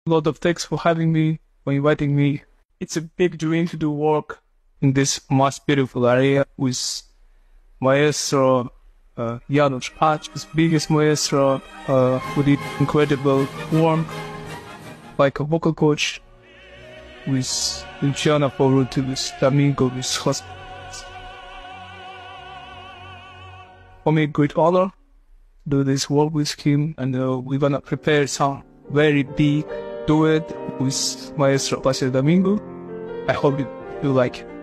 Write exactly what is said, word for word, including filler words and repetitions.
A lot of thanks for having me, for inviting me. It's a big dream to do work in this most beautiful area with Maestro uh, Janusz Pach, his biggest maestro, uh, with incredible warmth, like a vocal coach, with Luciana Porruti, with Domingo, with hospitals. For me, great honor to do this work with him, and uh, we're gonna prepare some very big duet with Maestro Placido Domingo. I hope you, you like it.